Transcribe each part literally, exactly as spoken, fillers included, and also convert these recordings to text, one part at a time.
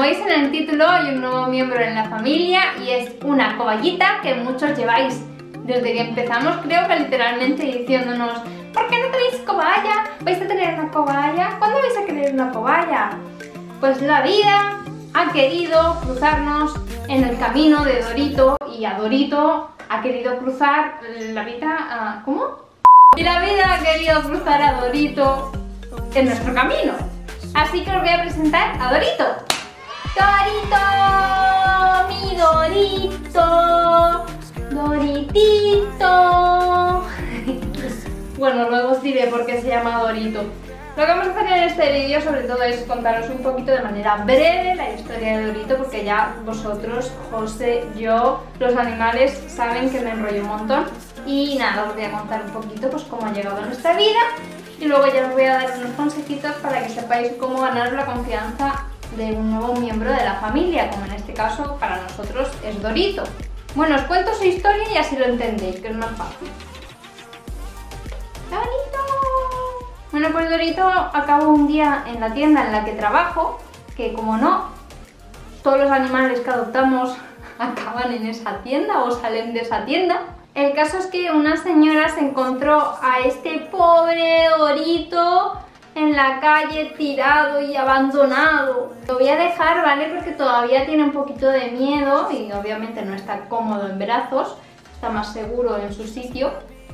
veis en el título hay un nuevo miembro en la familia y es una coballita que muchos lleváis desde que empezamos, creo que literalmente diciéndonos: ¿por qué no tenéis cobaya? ¿Vais a tener una cobaya? ¿Cuándo vais a querer una cobaya? Pues la vida ha querido cruzarnos en el camino de Dorito y a Dorito ha querido cruzar la vida... ¿Cómo? Y la vida ha querido cruzar a Dorito en nuestro camino. Así que os voy a presentar a Dorito. ¡Dorito! ¡Mi Dorito! ¡Doritito! Bueno, luego os diré por qué se llama Dorito. Lo que vamos a hacer en este vídeo sobre todo es contaros un poquito de manera breve la historia de Dorito, porque ya vosotros, José, yo, los animales saben que me enrollo un montón. Y nada, os voy a contar un poquito pues cómo ha llegado a nuestra vida y luego ya os voy a dar unos consejitos para que sepáis cómo ganar la confianza de un nuevo miembro de la familia, como en este caso para nosotros es Dorito. Bueno, os cuento su historia y así lo entendéis, que es más fácil. ¡Dorito! Bueno, pues Dorito acabó un día en la tienda en la que trabajo, que como no, todos los animales que adoptamos acaban en esa tienda o salen de esa tienda. El caso es que una señora se encontró a este pobre Dorito en la calle tirado y abandonado. Lo voy a dejar, ¿vale? Porque todavía tiene un poquito de miedo y obviamente no está cómodo en brazos, está más seguro en su sitio.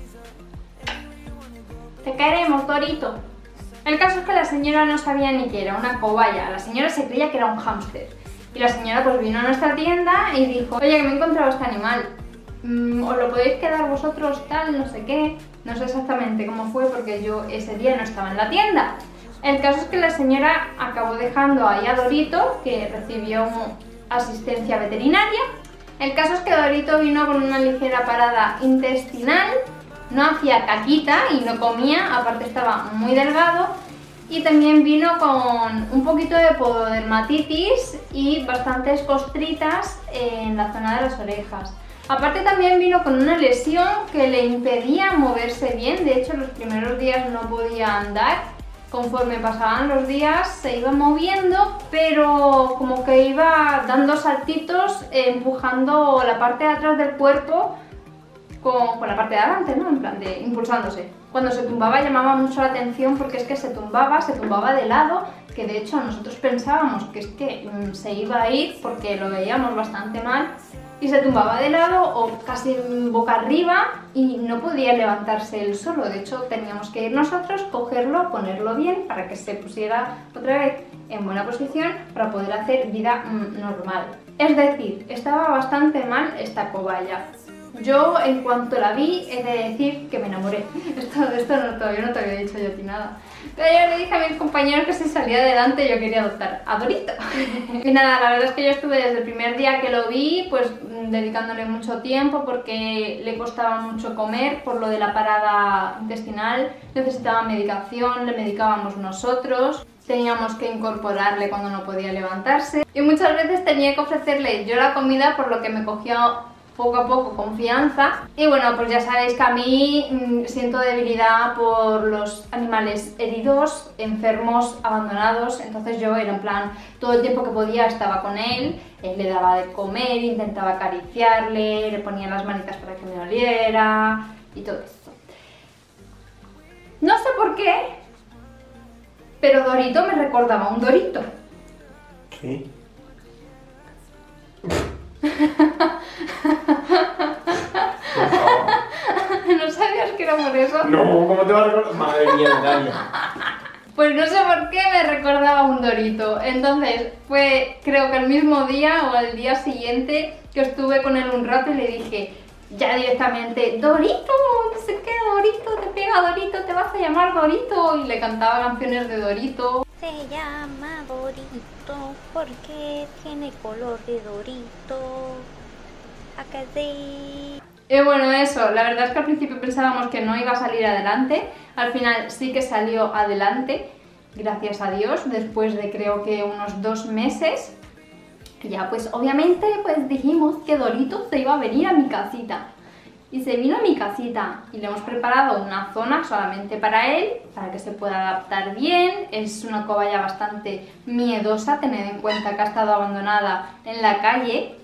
Te queremos, Dorito. El caso es que la señora no sabía ni que era una cobaya. La señora se creía que era un hámster. Y la señora pues vino a nuestra tienda y dijo: oye, que me he encontrado este animal. Mm, ¿os lo podéis quedar vosotros, tal, no sé qué? No sé exactamente cómo fue porque yo ese día no estaba en la tienda. El caso es que la señora acabó dejando ahí a Dorito, que recibió asistencia veterinaria. El caso es que Dorito vino con una ligera parada intestinal. No hacía caquita y no comía, aparte estaba muy delgado, y también vino con un poquito de pododermatitis y bastantes costritas en la zona de las orejas. Aparte también vino con una lesión que le impedía moverse bien, de hecho los primeros días no podía andar, conforme pasaban los días se iba moviendo, pero como que iba dando saltitos, eh, empujando la parte de atrás del cuerpo Con, con la parte de adelante, ¿no? En plan de impulsándose. Cuando se tumbaba llamaba mucho la atención porque es que se tumbaba, se tumbaba de lado, que de hecho nosotros pensábamos que es que mmm, se iba a ir porque lo veíamos bastante mal, y se tumbaba de lado o casi boca arriba y no podía levantarse él solo. De hecho teníamos que ir nosotros, cogerlo, ponerlo bien para que se pusiera otra vez en buena posición para poder hacer vida mmm, normal. Es decir, estaba bastante mal esta cobaya. Yo, en cuanto la vi, he de decir que me enamoré. Esto, esto no, todavía no te había dicho yo a ti nada. Pero yo le dije a mis compañeros que si salía adelante yo quería adoptar a Dorito. Y nada, la verdad es que yo estuve desde el primer día que lo vi, pues dedicándole mucho tiempo porque le costaba mucho comer por lo de la parada intestinal. Necesitaba medicación, le medicábamos nosotros. Teníamos que incorporarle cuando no podía levantarse. Y muchas veces tenía que ofrecerle yo la comida, por lo que me cogía poco a poco confianza. Y bueno, pues ya sabéis que a mí mmm, siento debilidad por los animales heridos, enfermos, abandonados. Entonces yo era en plan, todo el tiempo que podía estaba con él, él le daba de comer, intentaba acariciarle, le ponía las manitas para que me oliera y todo eso. No sé por qué, pero Dorito me recordaba a un Dorito. ¿Qué? ¿No sabías que era por eso? No, ¿cómo te va a recordar? Madre mía, Natalia. Pues no sé por qué me recordaba a un Dorito. Entonces fue, creo que el mismo día o al día siguiente que estuve con él un rato y le dije ya directamente: Dorito, no sé qué, Dorito, te pega Dorito, te vas a llamar Dorito. Y le cantaba canciones de Dorito. Se llama Dorito porque tiene color de Dorito. Acá sí. Y bueno, eso, la verdad es que al principio pensábamos que no iba a salir adelante. Al final sí que salió adelante, gracias a Dios, después de creo que unos dos meses. Ya pues obviamente pues dijimos que Dorito se iba a venir a mi casita. y se vino a mi casita y le hemos preparado una zona solamente para él, para que se pueda adaptar bien. Es una cobaya bastante miedosa, tened en cuenta que ha estado abandonada en la calle.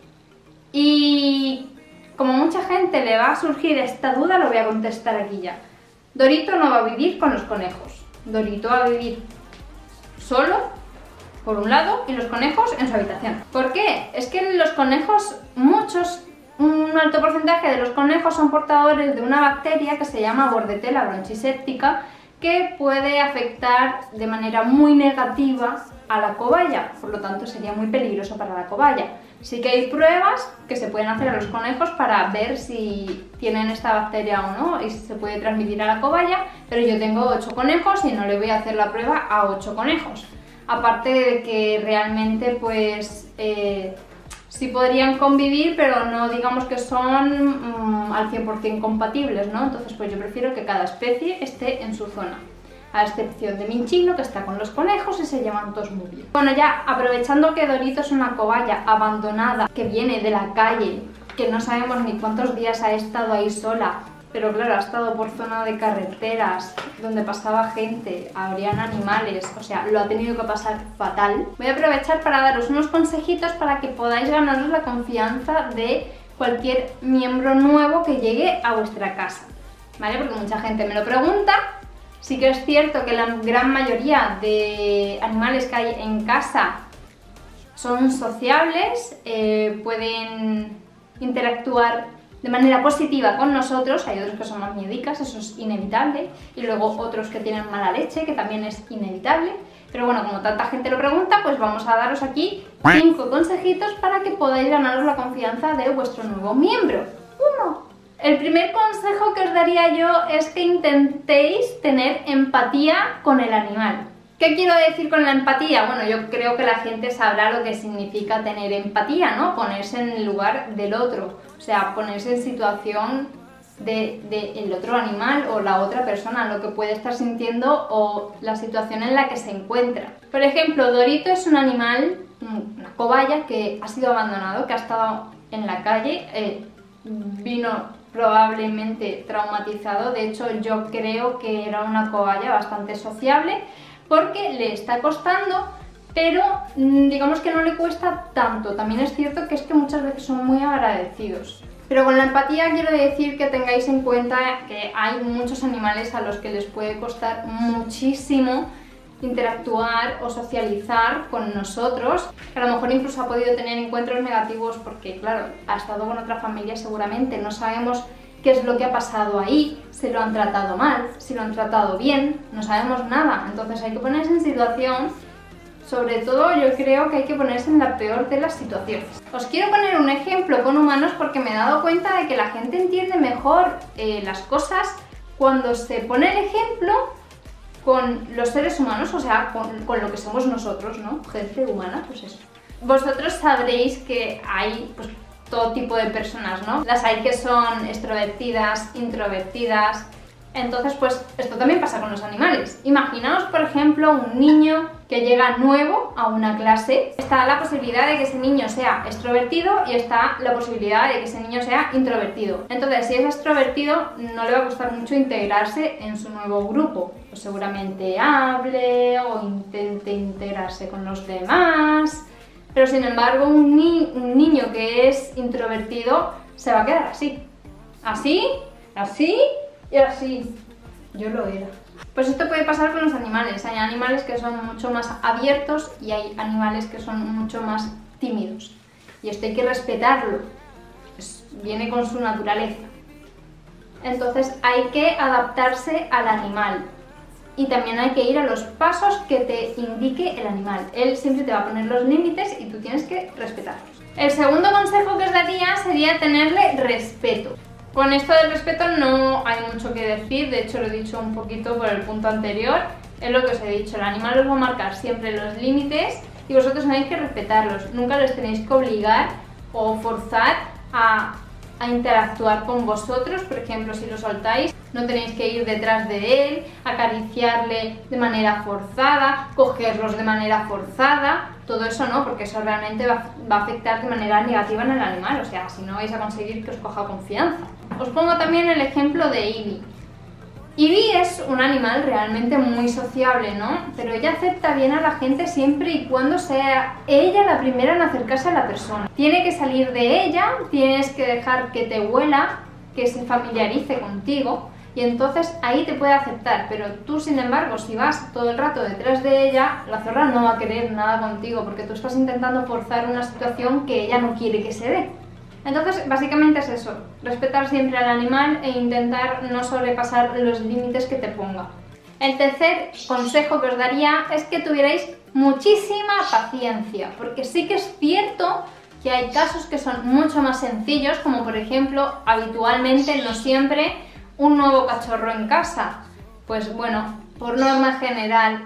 Y como mucha gente le va a surgir esta duda, lo voy a contestar aquí ya. Dorito no va a vivir con los conejos. Dorito va a vivir solo, por un lado, y los conejos en su habitación. ¿Por qué? Es que los conejos, muchos, un alto porcentaje de los conejos son portadores de una bacteria que se llama Bordetella bronchiséptica, que puede afectar de manera muy negativa a la cobaya, por lo tanto sería muy peligroso para la cobaya. Sí que hay pruebas que se pueden hacer a los conejos para ver si tienen esta bacteria o no y si se puede transmitir a la cobaya, pero yo tengo ocho conejos y no le voy a hacer la prueba a ocho conejos. Aparte de que realmente pues eh, sí podrían convivir, pero no digamos que son mmm, al cien por cien compatibles, ¿no? Entonces pues yo prefiero que cada especie esté en su zona, a excepción de Minchino, que está con los conejos y se llevan todos muy bien. Bueno, ya aprovechando que Dorito es una cobaya abandonada, que viene de la calle, que no sabemos ni cuántos días ha estado ahí sola, pero claro, ha estado por zona de carreteras, donde pasaba gente, habrían animales, o sea, lo ha tenido que pasar fatal. Voy a aprovechar para daros unos consejitos para que podáis ganaros la confianza de cualquier miembro nuevo que llegue a vuestra casa, ¿vale? Porque mucha gente me lo pregunta. Sí que es cierto que la gran mayoría de animales que hay en casa son sociables, eh, pueden interactuar de manera positiva con nosotros. Hay otros que son más miedicas, eso es inevitable, y luego otros que tienen mala leche, que también es inevitable. Pero bueno, como tanta gente lo pregunta, pues vamos a daros aquí cinco consejitos para que podáis ganaros la confianza de vuestro nuevo miembro. Uno. El primer consejo que os daría yo es que intentéis tener empatía con el animal. ¿Qué quiero decir con la empatía? Bueno, yo creo que la gente sabrá lo que significa tener empatía, ¿no? Ponerse en el lugar del otro, o sea, ponerse en situación del de, de otro animal o la otra persona, lo que puede estar sintiendo o la situación en la que se encuentra. Por ejemplo, Dorito es un animal, una cobaya que ha sido abandonado, que ha estado en la calle, eh, vino probablemente traumatizado. De hecho, yo creo que era una cobaya bastante sociable, porque le está costando, pero digamos que no le cuesta tanto. También es cierto que es que muchas veces son muy agradecidos. Pero con la empatía quiero decir que tengáis en cuenta que hay muchos animales a los que les puede costar muchísimo interactuar o socializar con nosotros, que a lo mejor incluso ha podido tener encuentros negativos porque, claro, ha estado con otra familia seguramente, no sabemos qué es lo que ha pasado ahí, si lo han tratado mal, si lo han tratado bien, no sabemos nada. Entonces hay que ponerse en situación, sobre todo yo creo que hay que ponerse en la peor de las situaciones. Os quiero poner un ejemplo con humanos porque me he dado cuenta de que la gente entiende mejor eh, las cosas cuando se pone el ejemplo con los seres humanos, o sea, con, con lo que somos nosotros, ¿no? Gente humana, pues eso. Vosotros sabréis que hay pues, todo tipo de personas, ¿no? Las hay que son extrovertidas, introvertidas. Entonces, pues esto también pasa con los animales. Imaginaos, por ejemplo, un niño que llega nuevo a una clase. Está la posibilidad de que ese niño sea extrovertido y está la posibilidad de que ese niño sea introvertido. Entonces, si es extrovertido, no le va a costar mucho integrarse en su nuevo grupo. Pues seguramente hable o intente integrarse con los demás. Pero sin embargo, un, ni un niño que es introvertido se va a quedar así. Así, así y así. Yo lo era. Pues esto puede pasar con los animales. Hay animales que son mucho más abiertos y hay animales que son mucho más tímidos. Y esto hay que respetarlo. Pues viene con su naturaleza. Entonces hay que adaptarse al animal. Y también hay que ir a los pasos que te indique el animal. Él siempre te va a poner los límites y tú tienes que respetarlos. El segundo consejo que os daría sería tenerle respeto. Con esto del respeto no hay mucho que decir, de hecho lo he dicho un poquito por el punto anterior. Es lo que os he dicho, el animal os va a marcar siempre los límites y vosotros tenéis que respetarlos. Nunca les tenéis que obligar o forzar a, a interactuar con vosotros. Por ejemplo, si lo soltáis, no tenéis que ir detrás de él, acariciarle de manera forzada, cogerlos de manera forzada. Todo eso no, porque eso realmente va, va a afectar de manera negativa en el animal, o sea, si no vais a conseguir que os coja confianza. Os pongo también el ejemplo de Ivy. Ivy es un animal realmente muy sociable, ¿no? Pero ella acepta bien a la gente siempre y cuando sea ella la primera en acercarse a la persona. Tiene que salir de ella, tienes que dejar que te huela, que se familiarice contigo y entonces ahí te puede aceptar. Pero tú, sin embargo, si vas todo el rato detrás de ella, la zorra no va a querer nada contigo porque tú estás intentando forzar una situación que ella no quiere que se dé. Entonces, básicamente es eso, respetar siempre al animal e intentar no sobrepasar los límites que te ponga. El tercer consejo que os daría es que tuvierais muchísima paciencia, porque sí que es cierto que hay casos que son mucho más sencillos, como por ejemplo, habitualmente, no siempre, un nuevo cachorro en casa. Pues bueno, por norma general,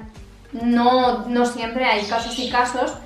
no, no siempre, hay casos y casos,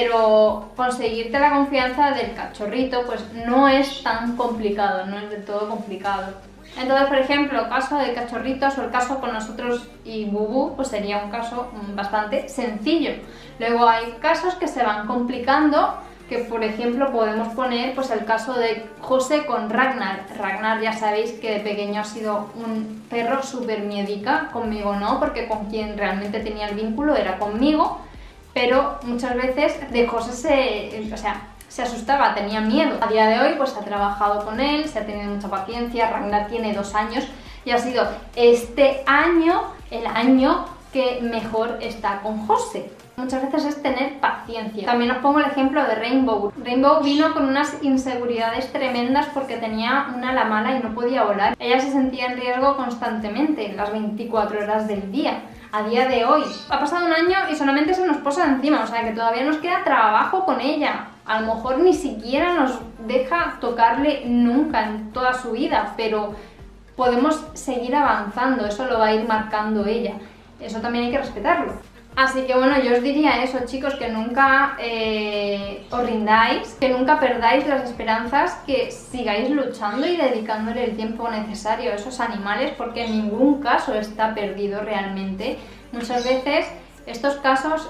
pero conseguirte la confianza del cachorrito pues no es tan complicado, no es del todo complicado. Entonces, por ejemplo, el caso de cachorritos o el caso con nosotros y Bubu pues sería un caso bastante sencillo. Luego hay casos que se van complicando, que por ejemplo podemos poner pues el caso de José con Ragnar. Ragnar ya sabéis que de pequeño ha sido un perro súper miedica, conmigo no, porque con quien realmente tenía el vínculo era conmigo. Pero muchas veces de José se, o sea, se asustaba, tenía miedo. A día de hoy pues ha trabajado con él, se ha tenido mucha paciencia. Ragnar tiene dos años y ha sido este año el año que mejor está con José. Muchas veces es tener paciencia. También os pongo el ejemplo de Rainbow. Rainbow vino con unas inseguridades tremendas porque tenía una ala mala y no podía volar. Ella se sentía en riesgo constantemente, las veinticuatro horas del día. A día de hoy ha pasado un año y solamente se nos posa encima, o sea que todavía nos queda trabajo con ella. A lo mejor ni siquiera nos deja tocarle nunca en toda su vida, pero podemos seguir avanzando, eso lo va a ir marcando ella. Eso también hay que respetarlo. Así que bueno, yo os diría eso, chicos, que nunca eh, os rindáis, que nunca perdáis las esperanzas, que sigáis luchando y dedicándole el tiempo necesario a esos animales, porque en ningún caso está perdido realmente. Muchas veces estos casos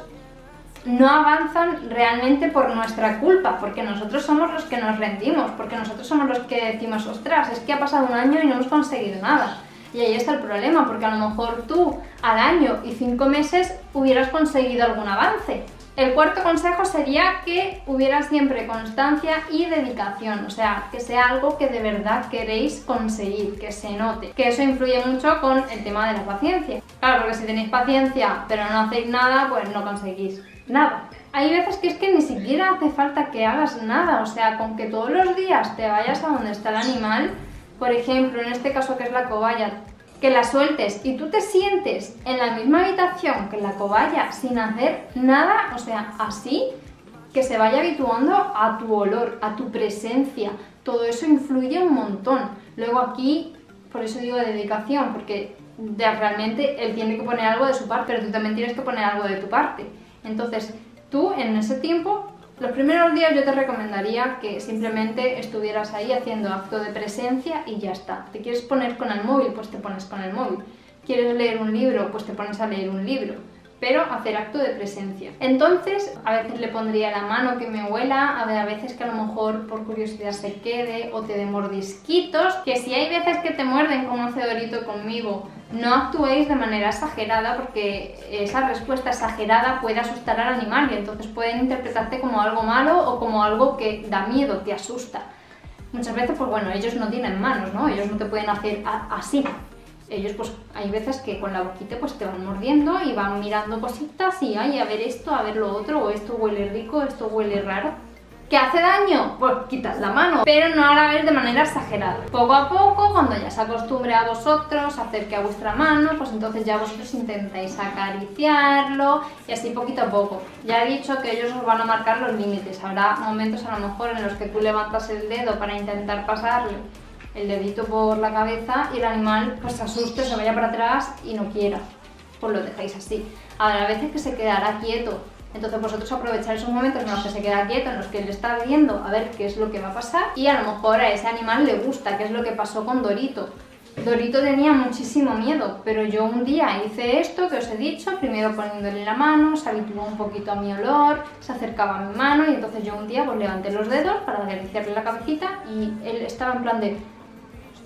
no avanzan realmente por nuestra culpa, porque nosotros somos los que nos rendimos, porque nosotros somos los que decimos, ostras, es que ha pasado un año y no hemos conseguido nada. Y ahí está el problema, porque a lo mejor tú al año y cinco meses hubieras conseguido algún avance. El cuarto consejo sería que hubiera siempre constancia y dedicación, o sea, que sea algo que de verdad queréis conseguir, que se note. Que eso influye mucho con el tema de la paciencia. Claro, porque si tenéis paciencia pero no hacéis nada, pues no conseguís nada. Hay veces que es que ni siquiera hace falta que hagas nada, o sea, con que todos los días te vayas a donde está el animal. Por ejemplo, en este caso que es la cobaya, que la sueltes y tú te sientes en la misma habitación que la cobaya sin hacer nada, o sea, así, que se vaya habituando a tu olor, a tu presencia, todo eso influye un montón. Luego aquí, por eso digo de dedicación, porque de, realmente él tiene que poner algo de su parte, pero tú también tienes que poner algo de tu parte. Entonces, tú en ese tiempo, los primeros días yo te recomendaría que simplemente estuvieras ahí haciendo acto de presencia y ya está. ¿Te quieres poner con el móvil? Pues te pones con el móvil. ¿Quieres leer un libro? Pues te pones a leer un libro. Pero hacer acto de presencia. Entonces, a veces le pondría la mano que me huela, a ver, a veces que a lo mejor por curiosidad se quede o te dé mordisquitos. Que si hay veces que te muerden como hace Dorito conmigo, no actuéis de manera exagerada, porque esa respuesta exagerada puede asustar al animal y entonces pueden interpretarte como algo malo o como algo que da miedo, te asusta. Muchas veces, pues bueno, ellos no tienen manos, ¿no? Ellos no te pueden hacer así. Ellos pues hay veces que con la boquita pues te van mordiendo y van mirando cositas y ay, a ver esto, a ver lo otro, o esto huele rico, esto huele raro. ¿Qué hace daño? Pues quitas la mano, pero no ahora ver de manera exagerada. Poco a poco, cuando ya se acostumbre a vosotros, acerque a vuestra mano, pues entonces ya vosotros intentáis acariciarlo y así poquito a poco. Ya he dicho que ellos os van a marcar los límites. Habrá momentos a lo mejor en los que tú levantas el dedo para intentar pasarle el dedito por la cabeza y el animal pues se asuste, se vaya para atrás y no quiera. Pues lo dejáis así. Habrá veces que se quedará quieto. Entonces vosotros aprovechar esos momentos en los que se queda quieto, en los que él está viendo a ver qué es lo que va a pasar y a lo mejor a ese animal le gusta, que es lo que pasó con Dorito. Dorito tenía muchísimo miedo, pero yo un día hice esto que os he dicho, primero poniéndole la mano, se habituó un poquito a mi olor, se acercaba a mi mano y entonces yo un día pues levanté los dedos para acariciarle la cabecita y él estaba en plan de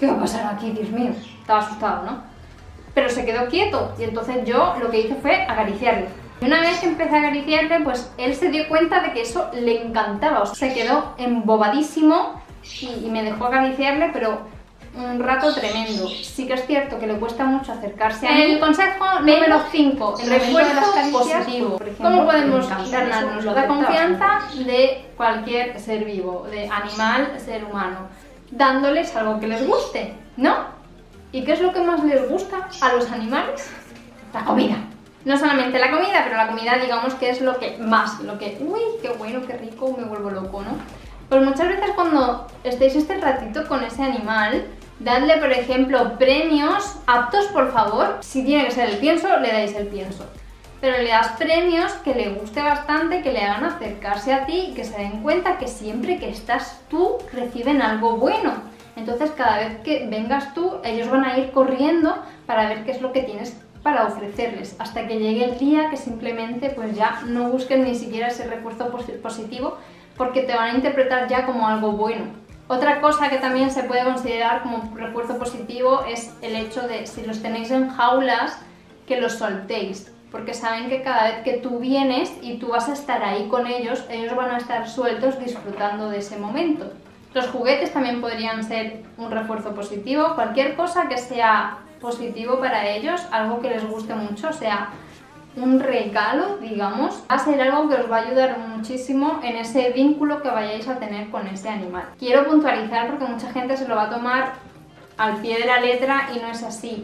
¿qué va a pasar aquí, Dios mío? Estaba asustado, ¿no? Pero se quedó quieto y entonces yo lo que hice fue acariciarle. Y una vez que empecé a acariciarle, pues él se dio cuenta de que eso le encantaba. O sea, se quedó embobadísimo y, y me dejó acariciarle, pero un rato tremendo. Sí que es cierto que le cuesta mucho acercarse a mí. El consejo número cinco, el refuerzo positivo. Por ejemplo, ¿cómo podemos ganarnos la confianza de cualquier ser vivo, de animal, ser humano? Dándoles algo que les guste, ¿no? ¿Y qué es lo que más les gusta a los animales? La comida. No solamente la comida, pero la comida digamos que es lo que más, lo que, uy, qué bueno, qué rico, me vuelvo loco, ¿no? Pues muchas veces cuando estéis este ratito con ese animal, dadle, por ejemplo, premios aptos, por favor. Si tiene que ser el pienso, le dais el pienso. Pero le das premios que le guste bastante, que le hagan acercarse a ti y que se den cuenta que siempre que estás tú, reciben algo bueno. Entonces cada vez que vengas tú, ellos van a ir corriendo para ver qué es lo que tienes para ofrecerles, hasta que llegue el día que simplemente pues ya no busquen ni siquiera ese refuerzo positivo, porque te van a interpretar ya como algo bueno. Otra cosa que también se puede considerar como refuerzo positivo es el hecho de, si los tenéis en jaulas, que los soltéis, porque saben que cada vez que tú vienes y tú vas a estar ahí con ellos, ellos van a estar sueltos disfrutando de ese momento. Los juguetes también podrían ser un refuerzo positivo, cualquier cosa que sea positivo para ellos, algo que les guste mucho, o sea, un regalo, digamos, va a ser algo que os va a ayudar muchísimo en ese vínculo que vayáis a tener con ese animal. Quiero puntualizar porque mucha gente se lo va a tomar al pie de la letra y no es así.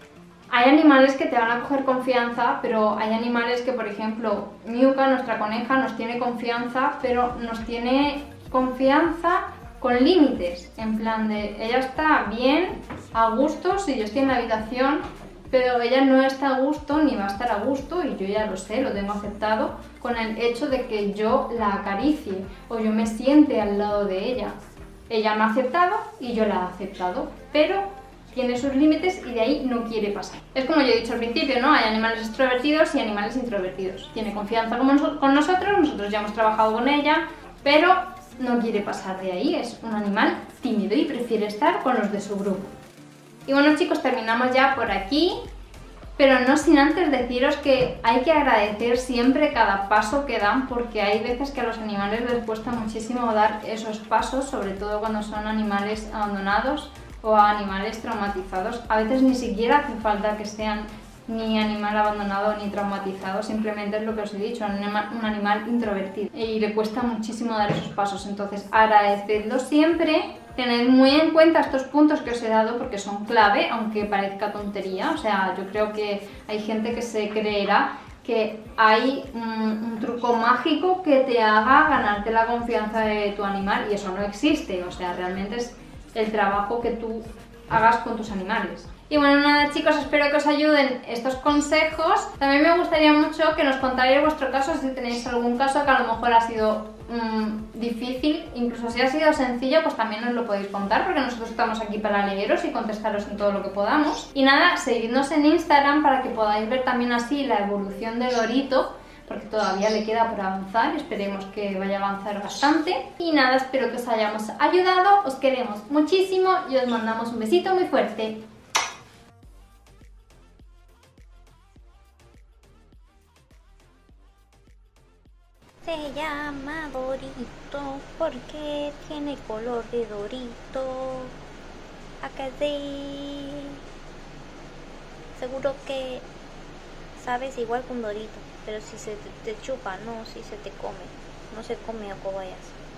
Hay animales que te van a coger confianza, pero hay animales que, por ejemplo, Miuca, nuestra coneja, nos tiene confianza, pero nos tiene confianza con límites, en plan de, ella está bien, a gusto, si yo estoy en la habitación, pero ella no está a gusto ni va a estar a gusto, y yo ya lo sé, lo tengo aceptado, con el hecho de que yo la acaricie o yo me siente al lado de ella. Ella me ha aceptado y yo la he aceptado, pero tiene sus límites y de ahí no quiere pasar. Es como yo he dicho al principio, ¿no? Hay animales extrovertidos y animales introvertidos. Tiene confianza con nosotros, nosotros ya hemos trabajado con ella, pero no quiere pasar de ahí, es un animal tímido y prefiere estar con los de su grupo. Y bueno chicos, terminamos ya por aquí, pero no sin antes deciros que hay que agradecer siempre cada paso que dan, porque hay veces que a los animales les cuesta muchísimo dar esos pasos, sobre todo cuando son animales abandonados o animales traumatizados. A veces ni siquiera hace falta que sean ni animal abandonado ni traumatizado, simplemente es lo que os he dicho, un animal, un animal introvertido y le cuesta muchísimo dar esos pasos. Entonces agradecedlo siempre, tened muy en cuenta estos puntos que os he dado porque son clave, aunque parezca tontería. O sea, yo creo que hay gente que se creerá que hay un, un truco mágico que te haga ganarte la confianza de tu animal, y eso no existe. O sea, realmente es el trabajo que tú hagas con tus animales. Y bueno, nada chicos, espero que os ayuden estos consejos. También me gustaría mucho que nos contarais vuestro caso, si tenéis algún caso que a lo mejor ha sido mmm, difícil, incluso si ha sido sencillo, pues también nos lo podéis contar, porque nosotros estamos aquí para leeros y contestaros en todo lo que podamos. Y nada, seguidnos en Instagram para que podáis ver también así la evolución de Dorito, porque todavía le queda por avanzar, esperemos que vaya a avanzar bastante. Y nada, espero que os hayamos ayudado, os queremos muchísimo y os mandamos un besito muy fuerte. Se llama Dorito porque tiene color de Dorito. Acá sí. Seguro que sabes igual que un Dorito, pero si se te, te chupa, no, si se te come. No se come a cobayas.